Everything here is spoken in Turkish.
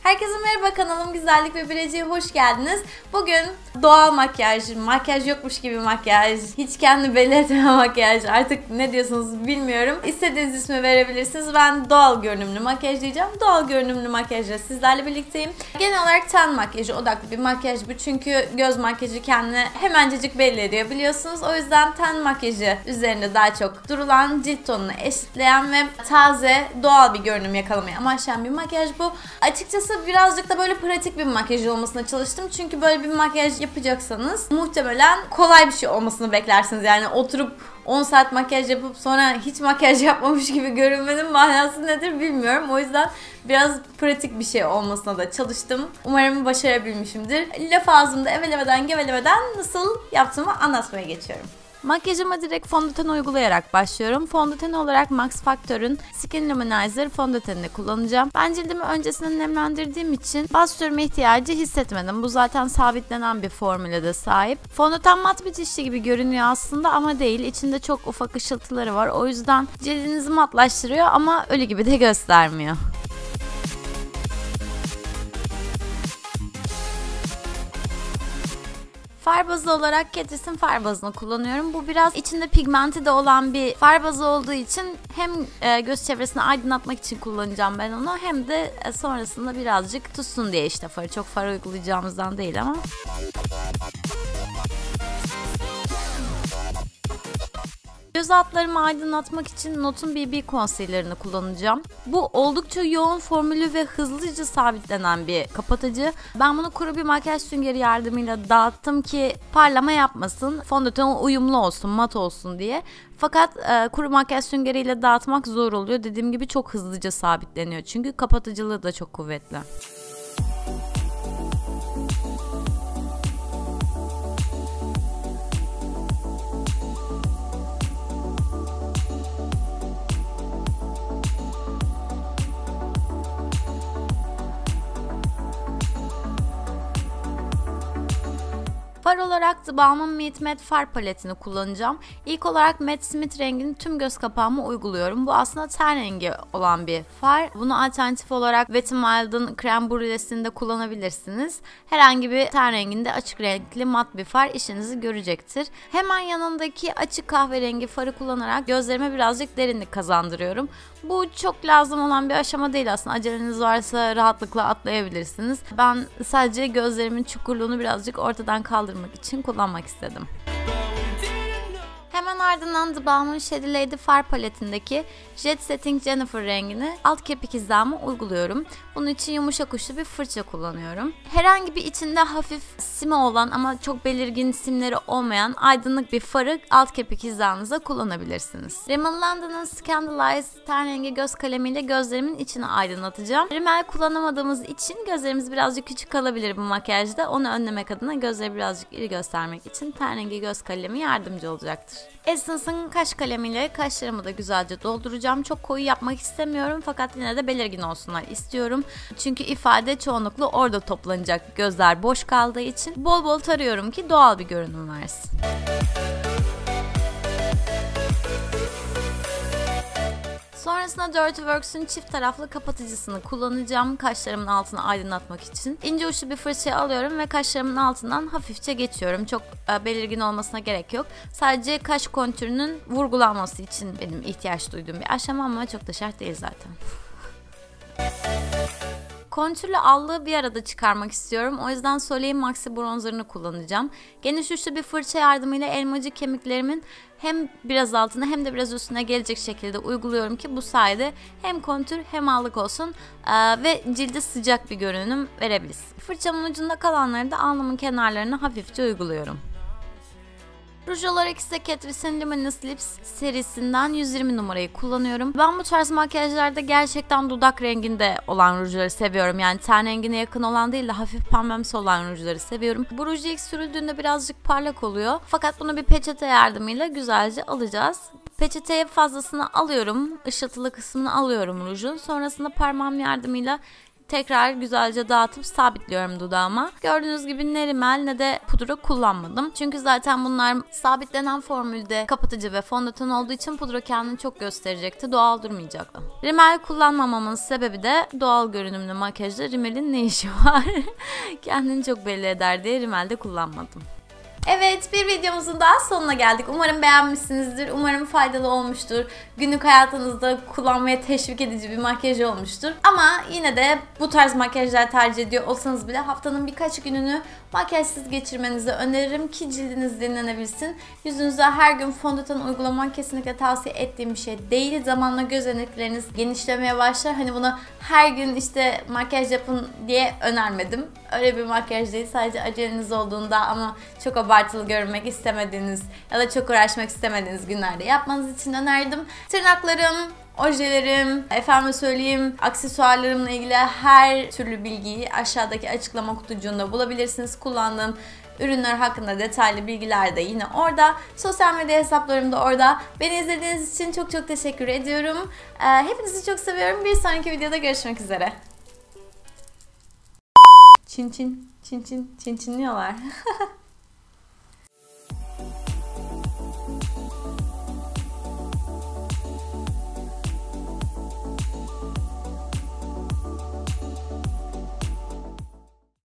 Herkese merhaba, kanalım Güzellik ve Bileceğe hoş geldiniz. Bugün doğal makyaj yokmuş gibi makyaj, hiç kendi belli etmeyen makyaj, artık ne diyorsunuz bilmiyorum. İstediğiniz ismi verebilirsiniz. Ben doğal görünümlü makyaj diyeceğim. Doğal görünümlü makyajla sizlerle birlikteyim. Genel olarak ten makyajı odaklı bir makyaj bu. Çünkü göz makyajı kendini hemencecik belli ediyor biliyorsunuz. O yüzden ten makyajı üzerinde daha çok durulan, cilt tonunu eşitleyen ve taze, doğal bir görünüm yakalamayı amaçlayan bir makyaj bu. Açıkçası birazcık da böyle pratik bir makyaj olmasına çalıştım. Çünkü böyle bir makyaj yapacaksanız muhtemelen kolay bir şey olmasını beklersiniz. Yani oturup 10 saat makyaj yapıp sonra hiç makyaj yapmamış gibi görünmenin manası nedir bilmiyorum. O yüzden biraz pratik bir şey olmasına da çalıştım. Umarım başarabilmişimdir. Laf ağzımda gevelemeden nasıl yaptığımı anlatmaya geçiyorum. Makyajıma direkt fondöten uygulayarak başlıyorum. Fondöten olarak Max Factor'ın Skin Luminizer fondötenini kullanacağım. Ben cildimi öncesinden nemlendirdiğim için baz sürme ihtiyacı hissetmedim. Bu zaten sabitlenen bir formüle de sahip. Fondöten mat bitişli gibi görünüyor aslında ama değil. İçinde çok ufak ışıltıları var. O yüzden cildinizi matlaştırıyor ama ölü gibi de göstermiyor. Far bazı olarak Catrice'in far bazını kullanıyorum. Bu biraz içinde pigmenti de olan bir far bazı olduğu için hem göz çevresini aydınlatmak için kullanacağım ben onu, hem de sonrasında birazcık tutsun diye işte farı. Çok far uygulayacağımızdan değil ama. Göz altlarımı aydınlatmak için Not'un BB Concealer'ını kullanacağım. Bu oldukça yoğun formülü ve hızlıca sabitlenen bir kapatıcı. Ben bunu kuru bir makyaj süngeri yardımıyla dağıttım ki parlama yapmasın, fondöten uyumlu olsun, mat olsun diye. Fakat kuru makyaj süngeriyle dağıtmak zor oluyor. Dediğim gibi çok hızlıca sabitleniyor çünkü kapatıcılığı da çok kuvvetli. Far olarak The Balmain Meet Matte far paletini kullanacağım. İlk olarak Matte Smith rengini tüm göz kapağıma uyguluyorum. Bu aslında ten rengi olan bir far. Bunu alternatif olarak Wet n Wild'ın krem brülesini de kullanabilirsiniz. Herhangi bir ten renginde açık renkli mat bir far işinizi görecektir. Hemen yanındaki açık kahverengi farı kullanarak gözlerime birazcık derinlik kazandırıyorum. Bu çok lazım olan bir aşama değil aslında. Aceleniz varsa rahatlıkla atlayabilirsiniz. Ben sadece gözlerimin çukurluğunu birazcık ortadan kaldırmak için kullanmak istedim. Hemen ardından The Balmain Shady Lady far paletindeki Jet Setting Jennifer rengini alt kirpik hizama uyguluyorum. Bunun için yumuşak uçlu bir fırça kullanıyorum. Herhangi bir içinde hafif simi olan ama çok belirgin simleri olmayan aydınlık bir farı alt kirpik hizanıza kullanabilirsiniz. Rimmel London'ın Scandalize ten rengi göz kalemiyle gözlerimin içini aydınlatacağım. Rimel kullanamadığımız için gözlerimiz birazcık küçük kalabilir bu makyajda. Onu önlemek adına gözleri birazcık iri göstermek için ten rengi göz kalemi yardımcı olacaktır. Essence'ın kaş kalemiyle kaşlarımı da güzelce dolduracağım. Çok koyu yapmak istemiyorum fakat yine de belirgin olsunlar istiyorum. Çünkü ifade çoğunlukla orada toplanacak, gözler boş kaldığı için bol bol tarıyorum ki doğal bir görünüm versin. Sonrasında Dirty Works'ün çift taraflı kapatıcısını kullanacağım kaşlarımın altını aydınlatmak için. İnce uçlu bir fırçayı alıyorum ve kaşlarımın altından hafifçe geçiyorum. Çok belirgin olmasına gerek yok. Sadece kaş kontürünün vurgulanması için benim ihtiyaç duyduğum bir aşama ama çok da şart değil zaten. Kontürle allığı bir arada çıkarmak istiyorum. O yüzden Soleil'in Maxi bronzerını kullanacağım. Geniş uçlu bir fırça yardımıyla elmacık kemiklerimin hem biraz altına hem de biraz üstüne gelecek şekilde uyguluyorum ki bu sayede hem kontür hem allık olsun ve cilde sıcak bir görünüm verebiliriz. Fırçamın ucunda kalanları da alnımın kenarlarına hafifçe uyguluyorum. Ruj olarak ise Catrice'in Luminous Lips serisinden 120 numarayı kullanıyorum. Ben bu tarz makyajlarda gerçekten dudak renginde olan rujları seviyorum. Yani ten rengine yakın olan değil de hafif pembemsi olan rujları seviyorum. Bu ruj ilk sürüldüğünde birazcık parlak oluyor. Fakat bunu bir peçete yardımıyla güzelce alacağız. Peçeteye fazlasını alıyorum. Işıltılı kısmını alıyorum rujun. Sonrasında parmağım yardımıyla tekrar güzelce dağıtıp sabitliyorum dudağıma. Gördüğünüz gibi ne rimel ne de pudra kullanmadım. Çünkü zaten bunlar sabitlenen formülde kapatıcı ve fondöten olduğu için pudra kendini çok gösterecekti. Doğal durmayacaktı. Rimel kullanmamamın sebebi de doğal görünümlü makyajda rimelin ne işi var? Kendini çok belli eder diye rimel de kullanmadım. Evet, bir videomuzun daha sonuna geldik. Umarım beğenmişsinizdir. Umarım faydalı olmuştur. Günlük hayatınızda kullanmaya teşvik edici bir makyaj olmuştur. Ama yine de bu tarz makyajlar tercih ediyor olsanız bile haftanın birkaç gününü makyajsız geçirmenizi öneririm ki cildiniz dinlenebilsin. Yüzünüze her gün fondöten uygulamak kesinlikle tavsiye ettiğim bir şey değil. Zamanla göz önekleriniz genişlemeye başlar. Hani bunu her gün işte makyaj yapın diye önermedim. Öyle bir makyaj değil. Sadece aceleniz olduğunda ama çok abartılı görünmek istemediğiniz ya da çok uğraşmak istemediğiniz günlerde yapmanız için önerdim. Tırnaklarım, ojelerim, efendim söyleyeyim aksesuarlarımla ilgili her türlü bilgiyi aşağıdaki açıklama kutucuğunda bulabilirsiniz. Kullandığım ürünler hakkında detaylı bilgiler de yine orada. Sosyal medya hesaplarım da orada. Beni izlediğiniz için çok çok teşekkür ediyorum. Hepinizi çok seviyorum. Bir sonraki videoda görüşmek üzere. Çin çin çin çin çin çinliyorlar.